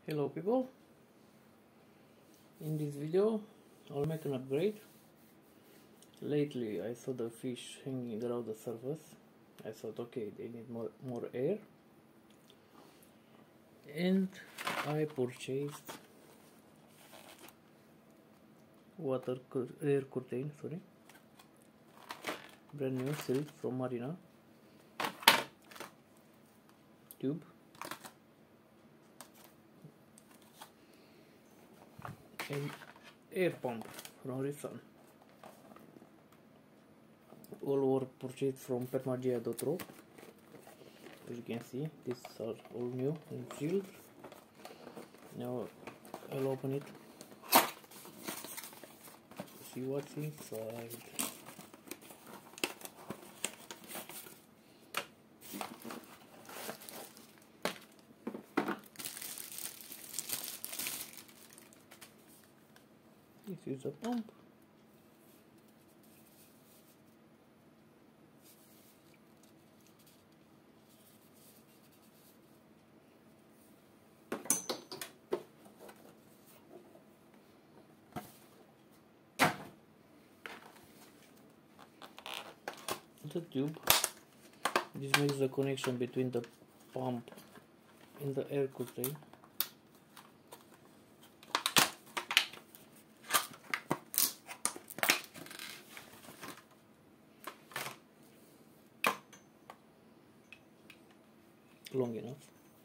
Hello people, in this video I'll make an upgrade. Lately I saw the fish hanging around the surface. I thought okay, they need more air, and I purchased air curtain, brand new, sealed from Marina tube, and air pump from Resun. All were purchased from petmagia.ro. As you can see, these are all new and sealed. Now I'll open it, see what's inside. This is a pump. The tube. This makes the connection between the pump and the air curtain. Long enough.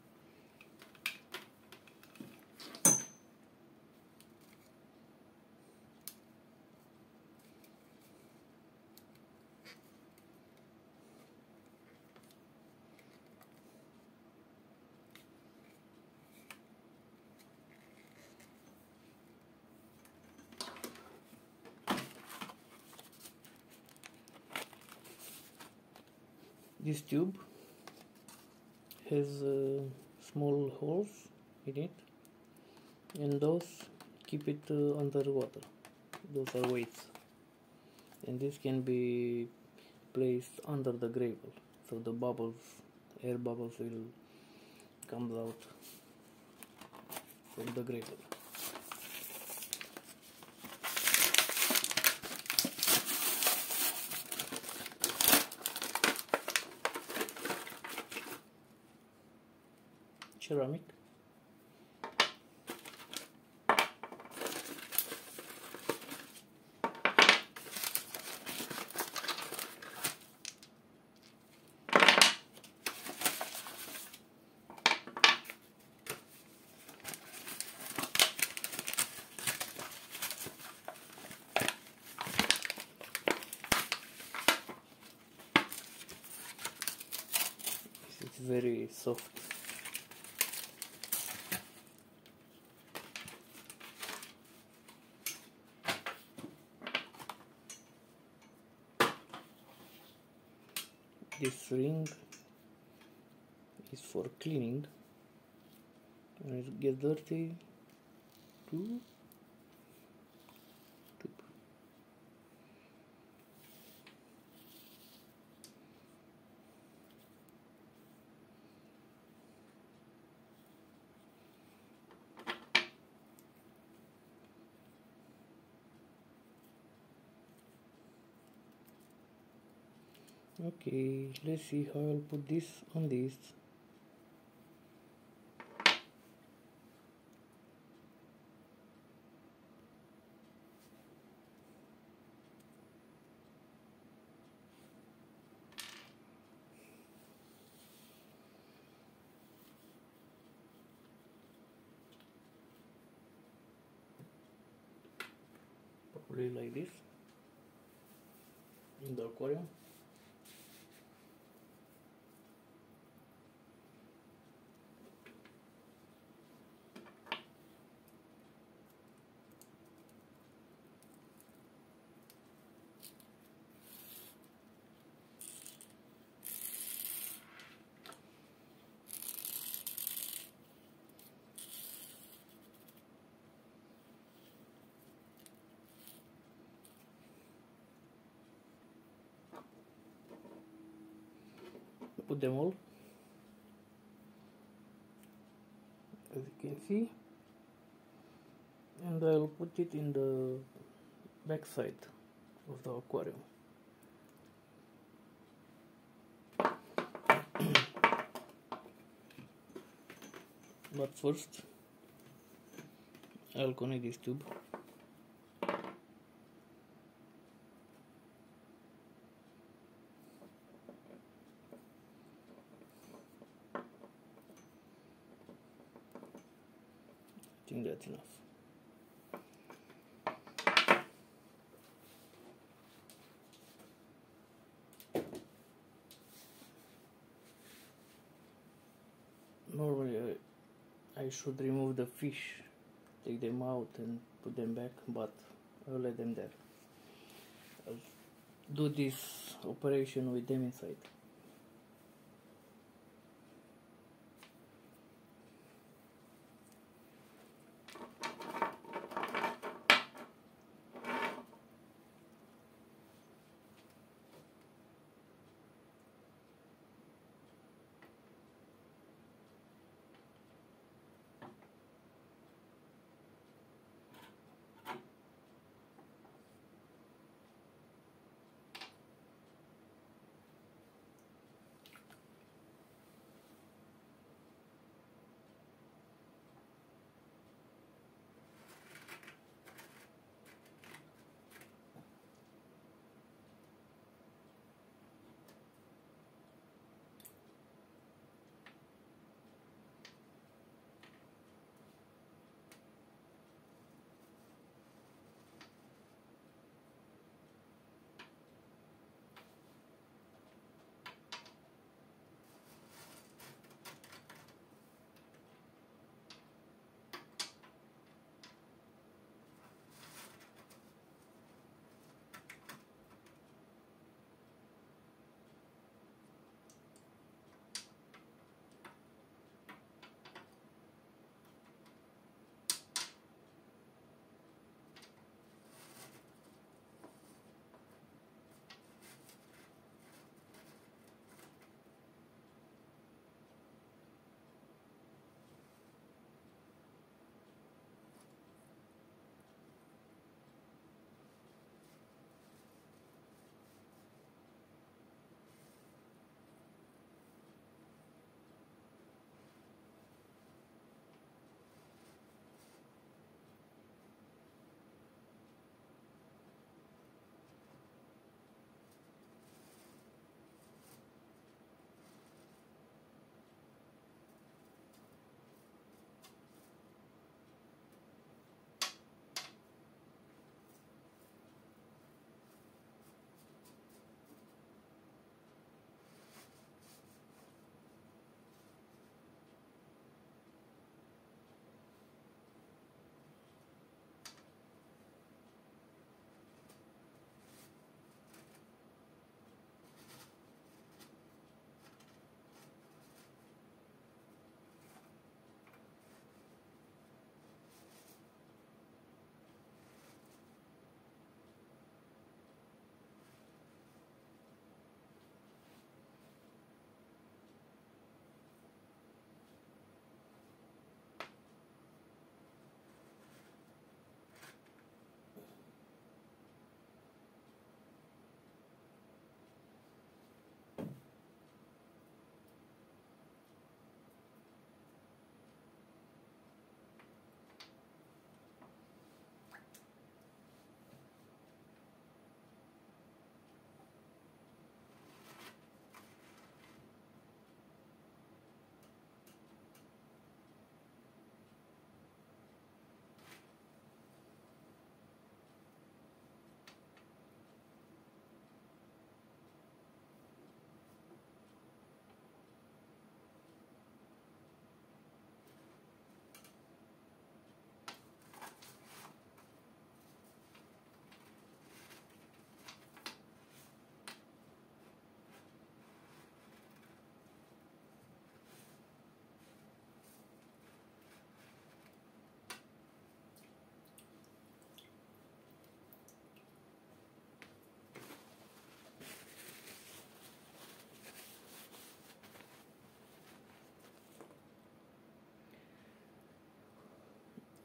This tube has small holes in it, and those keep it under water. Those are weights, and this can be placed under the gravel, so the air bubbles will come out from the gravel. Ceramic. It's very soft. This ring is for cleaning. When it gets dirty, tube. Okay, let's see how I'll put this on this. Probably like this in the aquarium. Put them all. as you can see, and I'll put it in the back side of the aquarium. But first I'll connect this tube. I think that's enough. Normally I should remove the fish, take them out and put them back, but I'll let them there. I'll do this operation with them inside.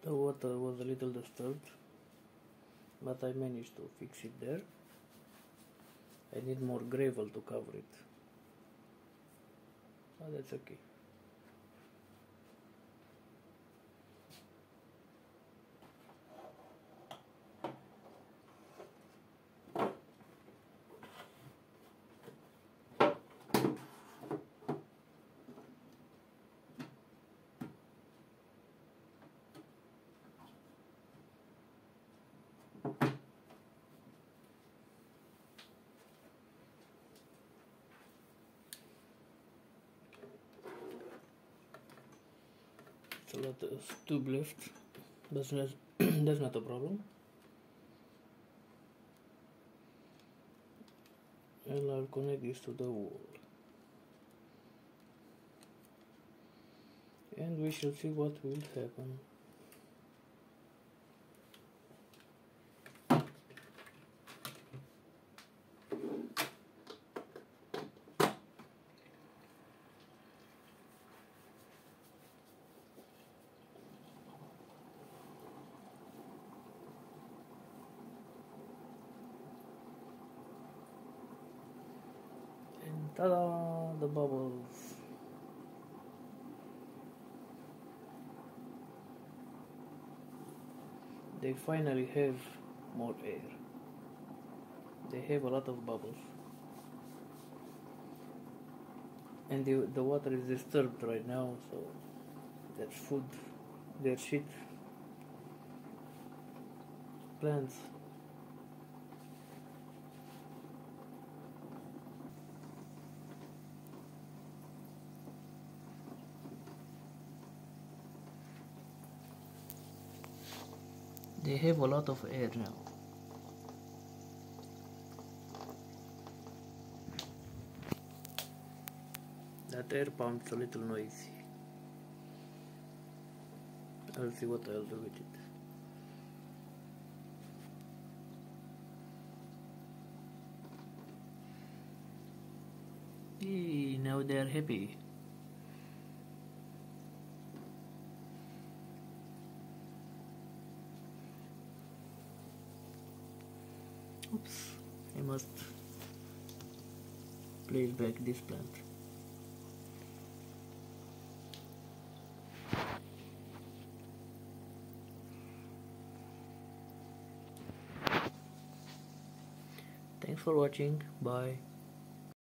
The water was a little disturbed, but I managed to fix it there. I need more gravel to cover it, but that's okay. A lot of tube left, that's not, that's not a problem. And I'll connect this to the wall, and we shall see what will happen. Ta-da! The bubbles. They finally have more air. They have a lot of bubbles. And the water is disturbed right now, so that's food, their shit, plants. They have a lot of air now. That air pump's a little noisy. I'll see what I'll do with it. Hey, now they are happy. Oops, I must place back this plant. Thanks for watching. Bye.